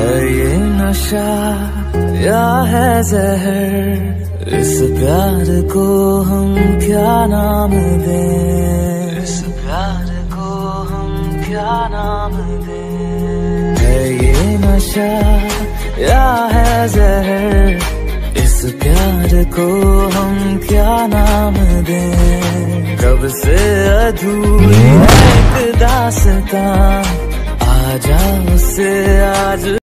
है ये नशा या है जहर, इस प्यार को हम क्या नाम दें, इस प्यार को हम क्या नाम दें। है ये नशा या है जहर, इस प्यार को हम क्या नाम दें। कब से अधूरी है एक दास्तां, आजा उससे आज